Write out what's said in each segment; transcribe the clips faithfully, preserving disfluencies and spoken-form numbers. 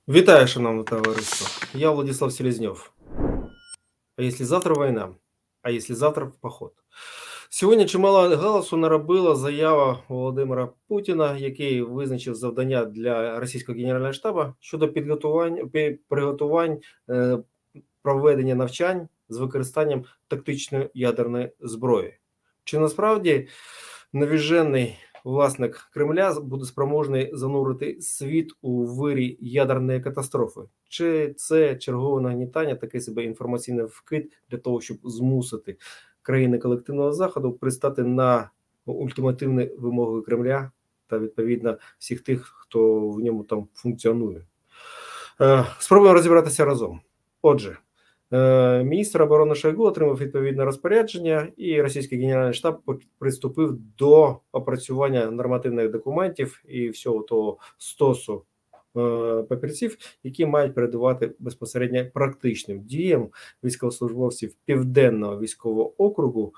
Вітаю, шановне товариство. Я Владислав Селезньов. А якщо завтра війна? А якщо завтра в поход? Сьогодні чимало галасу наробила заява Володимира Путіна, який визначив завдання для російського генерального штабу щодо підготувань, приготувань е, проведення навчань з використанням тактичної ядерної зброї. Чи насправді навіжений власник Кремля буде спроможний занурити світ у вирі ядерної катастрофи? Чи це чергове нагнітання, такий себе інформаційний вкид для того, щоб змусити країни колективного Заходу пристати на ультимативні вимоги Кремля та, відповідно, всіх тих, хто в ньому там функціонує? Спробуємо розібратися разом. Отже, міністр оборони Шойгу отримав відповідне розпорядження, і російський генеральний штаб приступив до опрацювання нормативних документів і всього того стосу папірців, які мають передавати безпосередньо практичним діям військовослужбовців Південного військового округу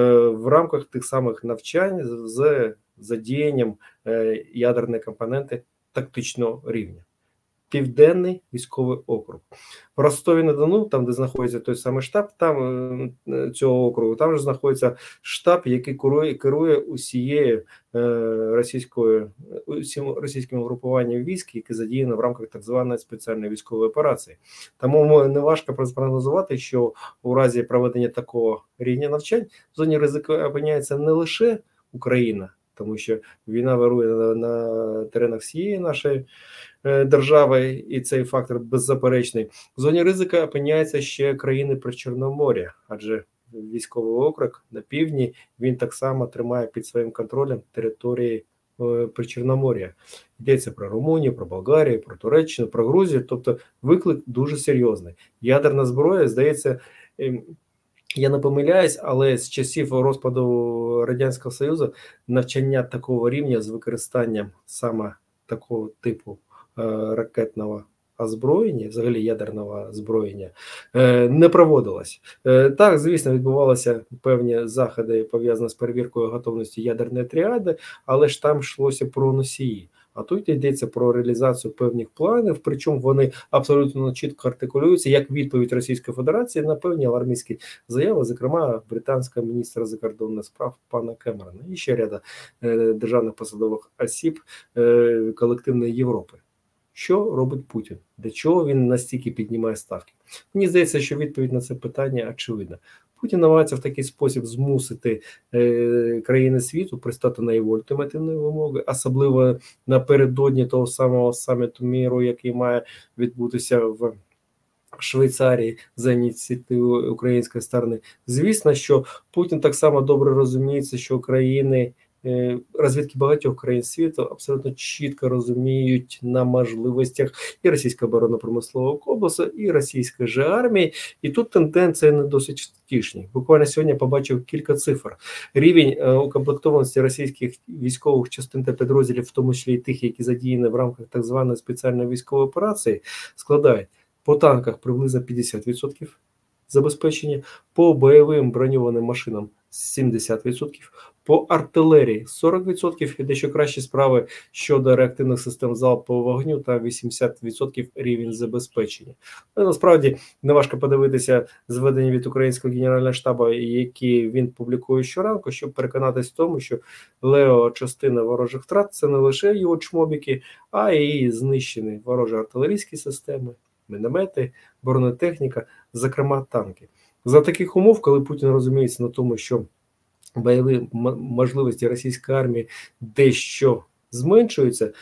в рамках тих самих навчань з задіянням ядерної компоненти тактичного рівня. Південний військовий округ. В Ростові-на-Дону, там, де знаходиться той самий штаб, там цього округу, там же знаходиться штаб, який керує, керує усією е, російською, усім російським групуванням військ, які задіяно в рамках так званої спеціальної військової операції. Тому не важко спрогнозувати, що у разі проведення такого рівня навчань в зоні ризику опиняється не лише Україна, тому що війна вирує на, на теренах всієї нашої держави, і цей фактор беззаперечний. В зоні ризика опиняються ще країни Причорномор'я, адже військовий округ на півдні, він так само тримає під своїм контролем території Причорномор'я. Йдеться про Румунію, про Болгарію, про Туреччину, про Грузію, тобто виклик дуже серйозний. Ядерна зброя, здається, я не помиляюсь, але з часів розпаду Радянського Союзу навчання такого рівня з використанням саме такого типу ракетного озброєння, взагалі ядерного озброєння, не проводилось. Так, звісно, відбувалися певні заходи, пов'язані з перевіркою готовності ядерної тріади, але ж там йшлося про носії. А тут йдеться про реалізацію певних планів, причому вони абсолютно чітко артикулюються як відповідь Російської Федерації на певні алармістські заяви, зокрема британського міністра закордонних справ пана Кемерона і ще ряда е, державних посадових осіб е, колективної Європи. Що робить Путін? Для чого він настільки піднімає ставки? Мені здається, що відповідь на це питання очевидна. Путін намагається в такий спосіб змусити е, країни світу пристати на його ультимативні вимоги, особливо напередодні того самого саміту міру, який має відбутися в Швейцарії за ініціативою української сторони. Звісно, що Путін так само добре розуміється, що країни, розвідки багатьох країн світу абсолютно чітко розуміють на можливостях і російського оборонно-промислового комплексу, і російської же армії. І тут тенденція не досить втішні. Буквально сьогодні побачив кілька цифр. Рівень укомплектованості російських військових частин та підрозділів, в тому числі і тих, які задіяні в рамках так званої спеціальної військової операції, складає по танках приблизно п'ятдесят відсотків забезпечення, по бойовим броньованим машинам сімдесят відсотків, по артилерії сорок відсотків і дещо кращі справи щодо реактивних систем залпового вогню та вісімдесят відсотків рівень забезпечення. Ну, насправді, не важко подивитися зведення від українського генерального штабу, які він публікує щоранку, щоб переконатись в тому, що лео частина ворожих втрат – це не лише його чмобіки, а й знищені ворожі артилерійські системи, міномети, бронетехніка, зокрема танки. За таких умов, коли Путін розуміється на тому, що бойові можливості російської армії дещо зменшуються,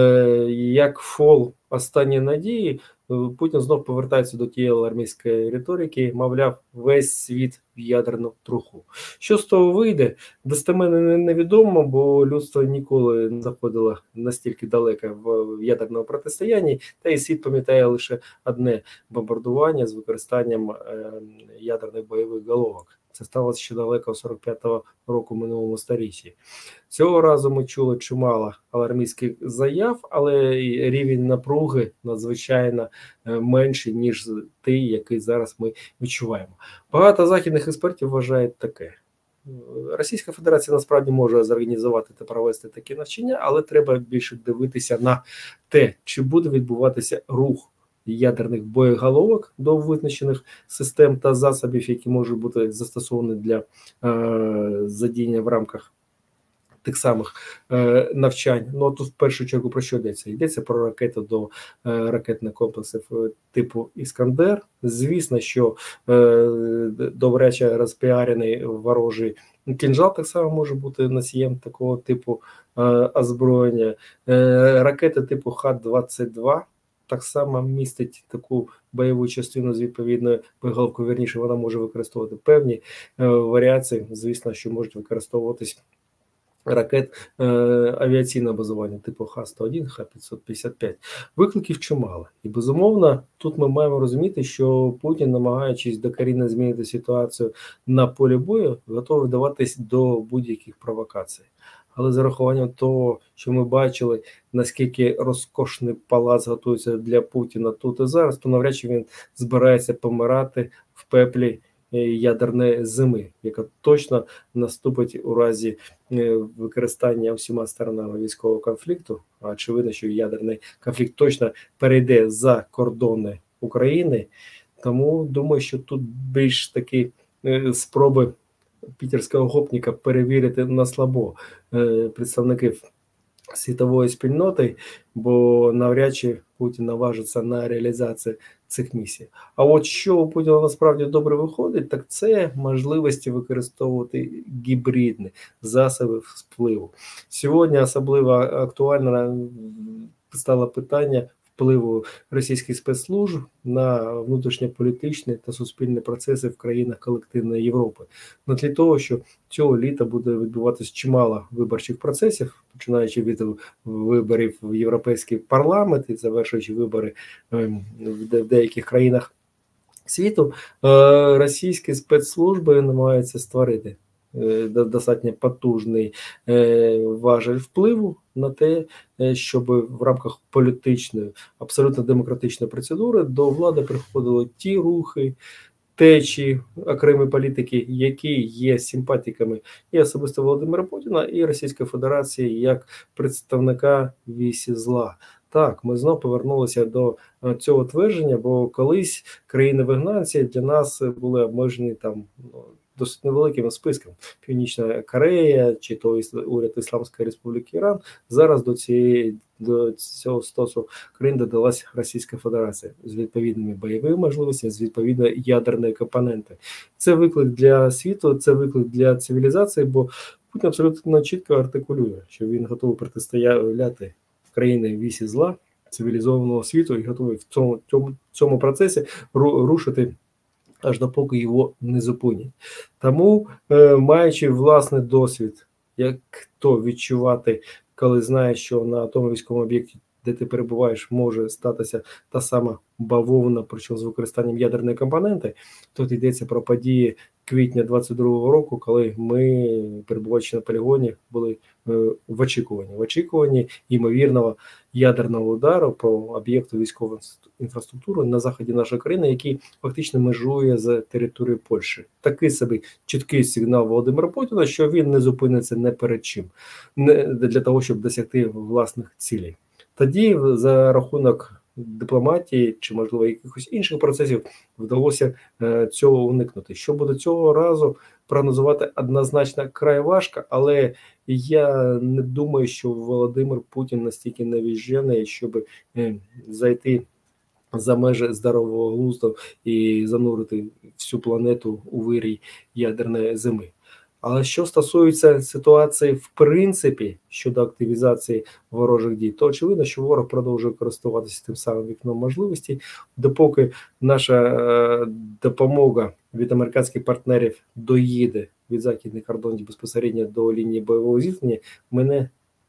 як фол останньої надії, Путін знов повертається до тієї армійської риторики, мовляв, весь світ в ядерну труху. Що з того вийде, достеменно невідомо, бо людство ніколи не заходило настільки далеко в ядерному протистоянні, та і світ пам'ятає лише одне бомбардування з використанням ядерних бойових головок. Це сталося ще далеко сорок п'ятого року минулому сторіччі. Цього разу ми чули чимало алармістських заяв, але рівень напруги надзвичайно менший, ніж той, який зараз ми відчуваємо. Багато західних експертів вважають таке. Російська Федерація насправді може зорганізувати та провести такі навчання, але треба більше дивитися на те, чи буде відбуватися рух ядерних боєголовок до визначених систем та засобів, які можуть бути застосовані для е, задіяння в рамках тих самих е, навчань. Ну, тут в першу чергу про що йдеться? Йдеться про ракети до е, ракетних комплексів е, типу «Іскандер». Звісно, що е, добряче розпіарений ворожий «Кінжал» так само може бути носієм такого типу е, озброєння. Е, ракети типу Х двадцять два так само містить таку бойову частину з відповідною боєголовкою, вірніше, вона може використовувати певні е, варіації, звісно, що можуть використовуватись ракет е, авіаційного базування типу Х сто один, Х п'ятсот п'ятдесят п'ять. Викликів чимало. І, безумовно, тут ми маємо розуміти, що Путін, намагаючись докорінно змінити ситуацію на полі бою, готовий вдаватись до будь-яких провокацій. Але з урахуванням того, що ми бачили, наскільки розкошний палац готується для Путіна тут і зараз, то навряд чи він збирається помирати в пеплі ядерної зими, яка точно наступить у разі використання всіма сторонами військового конфлікту. А очевидно, що ядерний конфлікт точно перейде за кордони України. Тому думаю, що тут більш такі спроби пітерського гопніка перевірити на слабо представників світової спільноти, бо навряд чи Путін наважиться на реалізацію цих місій. А от що у Путіна насправді добре виходить, так це можливості використовувати гібридні засоби впливу. Сьогодні особливо актуально стало питання впливу російських спецслужб на внутрішньополітичні та суспільні процеси в країнах колективної Європи. На тлі того, що цього літа буде відбуватися чимало виборчих процесів, починаючи від виборів в Європейський парламент і завершуючи вибори в деяких країнах світу, російські спецслужби намагаються створити достатньо потужний важель впливу на те, щоб в рамках політичної, абсолютно демократичної процедури до влади приходили ті рухи, течії окремі політики, які є симпатиками і особисто Володимира Путіна, і Російської Федерації як представника вісі зла. Так, ми знову повернулися до цього твердження, бо колись країни-вигнанці для нас були обмежені там досить невеликим списком. Північна Корея чи то уряд Ісламської Республіки Іран. Зараз до цієї до цього стосу країн додалась Російська Федерація з відповідними бойовими можливостями, з відповідної ядерної компоненти. Це виклик для світу, це виклик для цивілізації, бо Путін абсолютно чітко артикулює, що він готовий протистояти країни вісі зла, цивілізованого світу, і готовий в цьому, цьому, цьому процесі рушити аж допоки його не зупинять. Тому, е, маючи власний досвід, як то відчувати, коли знаєш, що на тому військовому об'єкті, де ти перебуваєш, може статися та сама бавовна, причому з використанням ядерної компоненти, тут йдеться про події квітня двадцять другого року, коли ми, перебуваючи на полігоні, були е, в очікуванні, в очікуванні ймовірного ядерного удару по об'єкту військової інфраструктури на заході нашої країни, який фактично межує з територією Польщі. Такий собі чіткий сигнал Володимира Путіна, що він не зупиниться не перед чим, не для того, щоб досягти власних цілей. Тоді за рахунок дипломатії чи, можливо, якихось інших процесів вдалося е, цього уникнути. Що буде цього разу, прогнозувати однозначно край важко, але я не думаю, що Володимир Путін настільки навіжений, щоб е, зайти за межі здорового глузду і занурити всю планету у вирій ядерної зими. Але що стосується ситуації в принципі щодо активізації ворожих дій, то очевидно, що ворог продовжує користуватися тим самим вікном можливостей, допоки наша е, допомога від американських партнерів доїде від західних кордонів безпосередньо до лінії бойового зіткнення, мене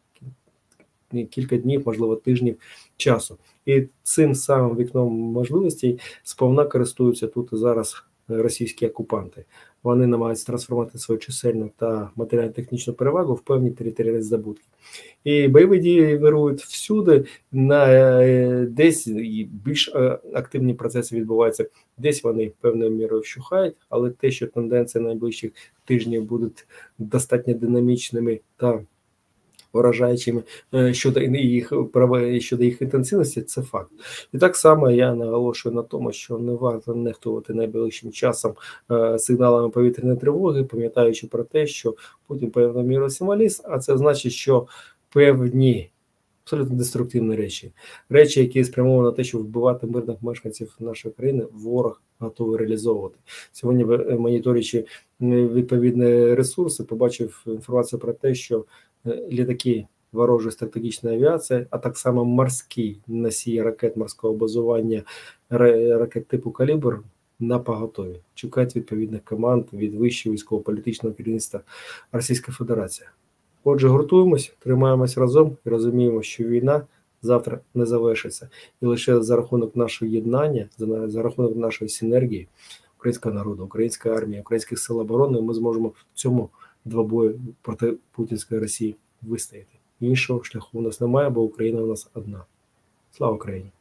кілька днів, можливо, тижнів часу. І цим самим вікном можливостей сповна користуються тут і зараз російські окупанти. Вони намагаються трансформувати свою чисельну та матеріально-технічну перевагу в певні територіальні здобутки. І бойові дії вирують всюди, на десь більш активні процеси відбуваються, десь вони певною мірою вщухають, але те, що тенденції найближчих тижнів будуть достатньо динамічними та вражаючими щодо їх щодо їх інтенсивності, це факт. І так само я наголошую на тому, що не варто нехтувати найближчим часом сигналами повітряної тривоги, пам'ятаючи про те, що Путін певною мірою символіст, а це значить, що певні абсолютно деструктивні речі, речі, які спрямовані на те, щоб вбивати мирних мешканців нашої країни, ворог готовий реалізовувати. Сьогодні, моніторячи відповідні ресурси, побачив інформацію про те, що літаки ворожої стратегічної авіації, а так само морські носії ракет морського базування, ракет типу «Калібр» на поготові. Чекають відповідних команд від вищого військово-політичного керівництва Російської Федерації. Отже, гуртуємось, тримаємось разом і розуміємо, що війна завтра не завершиться. І лише за рахунок нашого єднання, за, за рахунок нашої синергії українського народу, української армії, українських сил оборони ми зможемо в цьому двобою проти путінської Росії вистояти. Іншого шляху у нас немає, бо Україна у нас одна. Слава Україні!